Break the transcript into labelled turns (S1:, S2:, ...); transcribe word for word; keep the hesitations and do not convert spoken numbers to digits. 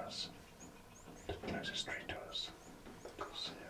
S1: us, the closest street to us. Of course,